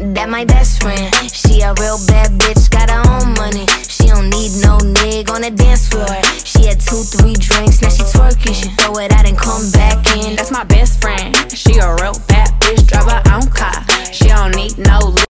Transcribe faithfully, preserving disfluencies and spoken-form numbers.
That my best friend. She a real bad bitch, got her own money. She don't need no nigga on the dance floor. She had two, three drinks, now she twerking. She throw it out and come back in. That's my best friend. She a real bad bitch, drive her own car. She don't need no